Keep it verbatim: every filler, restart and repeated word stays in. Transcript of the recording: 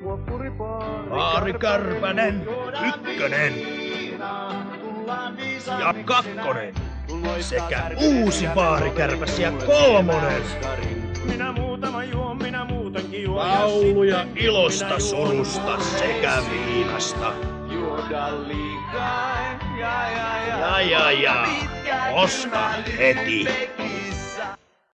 Paari Kärpänen, ykkönen ja kakkonen sekä uusi Paari Kärpäs ja kolmonen. Minä muutama juon, minä muutenkin juon. Lauluja ilosta, surusta sekä viinasta. Juoda liikaa, ja ja ja. Ja ja ja, osta heti.